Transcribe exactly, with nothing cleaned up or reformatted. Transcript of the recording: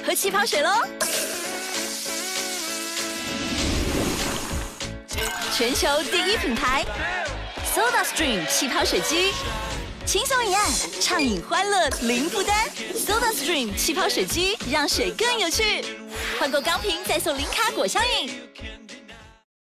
喝气泡水喽！全球第一品牌 ，SodaStream 气泡水机，轻松一按，畅饮欢乐零负担。SodaStream 气泡水机让水更有趣，换购钢瓶再送零卡果香饮。